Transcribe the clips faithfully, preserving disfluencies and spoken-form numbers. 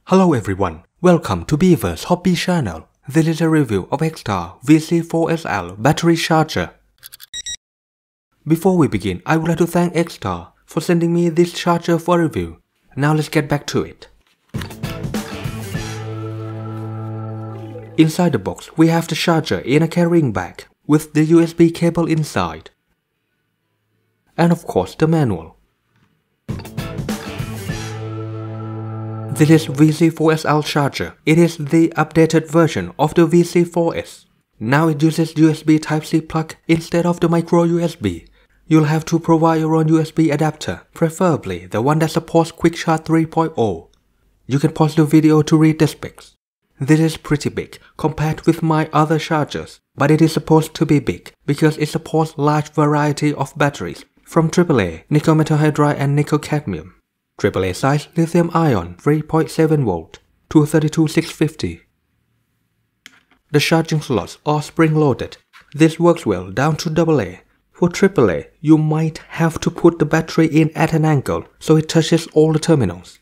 Hello everyone, welcome to Beaver's Hobby channel. This is a review of Xtar V C four S L battery charger. Before we begin, I would like to thank Xtar for sending me this charger for review. Now let's get back to it. Inside the box, we have the charger in a carrying bag with the U S B cable inside. And of course the manual. This is V C four S L charger. It is the updated version of the V C four S. Now it uses U S B Type C plug instead of the micro U S B. You'll have to provide your own U S B adapter, preferably the one that supports Quick Charge three point oh. You can pause the video to read the specs. This is pretty big compared with my other chargers, but it is supposed to be big because it supports large variety of batteries from triple A, nickel metal hydride and nickel cadmium. triple A size lithium ion three point seven volt, two thirty-two six fifty. The charging slots are spring-loaded. This works well down to double A. For triple A, you might have to put the battery in at an angle so it touches all the terminals.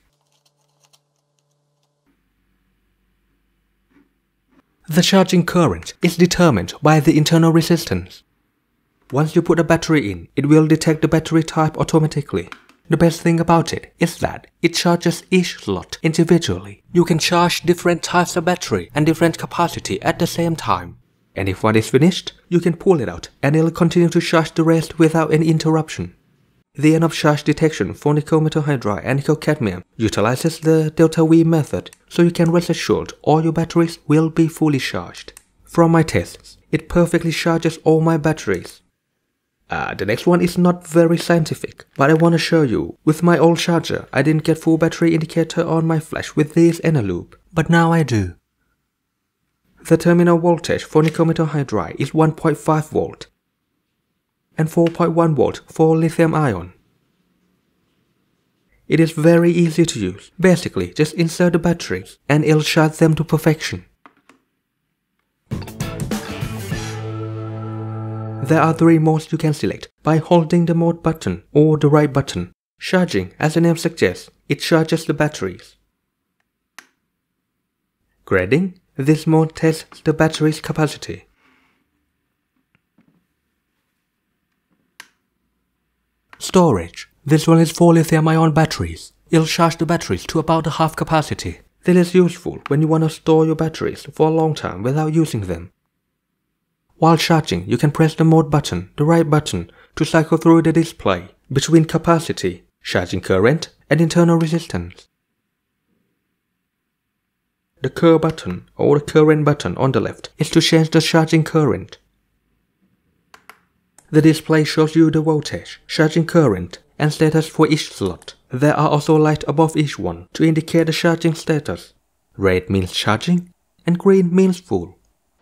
The charging current is determined by the internal resistance. Once you put a battery in, it will detect the battery type automatically. The best thing about it is that it charges each slot individually. You can charge different types of battery and different capacity at the same time. And if one is finished, you can pull it out and it'll continue to charge the rest without any interruption. The end of charge detection for nickel metal hydride and nickel cadmium utilizes the delta V method, so you can rest assured all your batteries will be fully charged. From my tests, it perfectly charges all my batteries. Uh, the next one is not very scientific, but I want to show you. With my old charger, I didn't get full battery indicator on my flash with this inner loop, but now I do. The terminal voltage for nickel metal hydride is one point five volt and four point one volt for lithium ion. It is very easy to use. Basically, just insert the batteries and it'll charge them to perfection. There are three modes you can select by holding the mode button or the right button. Charging, as the name suggests, it charges the batteries. Grading, this mode tests the battery's capacity. Storage, this one is for lithium-ion batteries. It'll charge the batteries to about half capacity. This is useful when you want to store your batteries for a long time without using them. While charging, you can press the mode button, the right button, to cycle through the display between capacity, charging current, and internal resistance. The curve button or the current button on the left is to change the charging current. The display shows you the voltage, charging current, and status for each slot. There are also lights above each one to indicate the charging status. Red means charging, and green means full.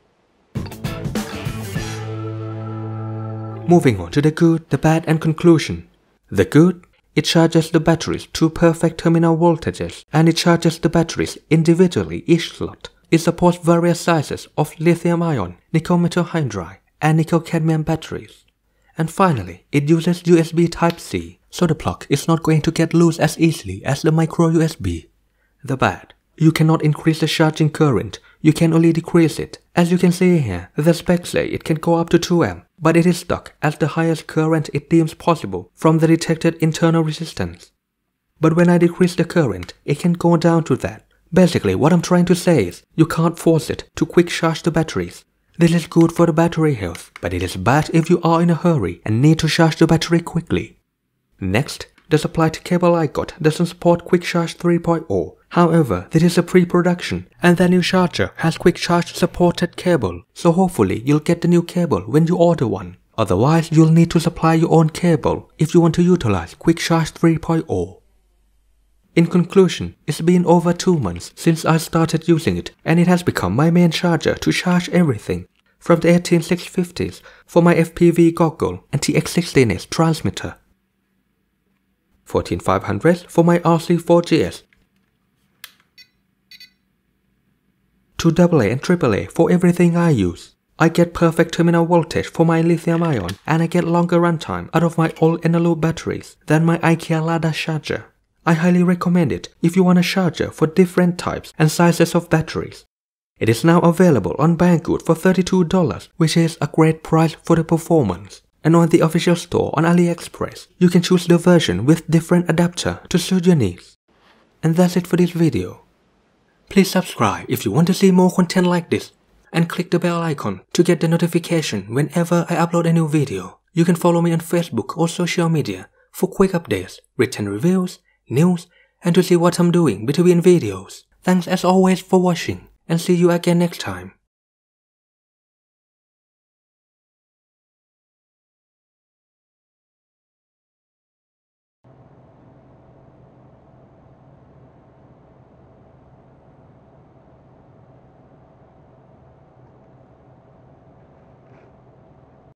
Moving on to the good, the bad and conclusion. The good, it charges the batteries to perfect terminal voltages and it charges the batteries individually each slot. It supports various sizes of lithium ion, nickel metal hydride and nickel cadmium batteries. And finally, it uses U S B Type C, so the plug is not going to get loose as easily as the micro U S B. The bad, you cannot increase the charging current, you can only decrease it. As you can see here, the specs say it can go up to two amps, but it is stuck at the highest current it deems possible from the detected internal resistance. But when I decrease the current, it can go down to that. Basically, what I'm trying to say is, you can't force it to quick charge the batteries. This is good for the battery health, but it is bad if you are in a hurry and need to charge the battery quickly. Next, the supplied cable I got doesn't support Quick Charge three point oh. However, this is a pre-production and the new charger has Quick Charge supported cable, so hopefully you'll get the new cable when you order one. Otherwise, you'll need to supply your own cable if you want to utilize Quick Charge three point oh. In conclusion, it's been over two months since I started using it and it has become my main charger to charge everything, from the eighteen six fifties for my F P V goggle and T X sixteen S transmitter, fourteen five hundred for my R C four G S, to double A and triple A for everything I use. I get perfect terminal voltage for my lithium ion and I get longer runtime out of my old inner loop batteries than my IKEA ladder charger. I highly recommend it if you want a charger for different types and sizes of batteries. It is now available on Banggood for thirty-two dollars, which is a great price for the performance. And on the official store on AliExpress, you can choose the version with different adapter to suit your needs. And that's it for this video. Please subscribe if you want to see more content like this, and click the bell icon to get the notification whenever I upload a new video. You can follow me on Facebook or social media for quick updates, written reviews, news, and to see what I'm doing between videos. Thanks as always for watching, and see you again next time.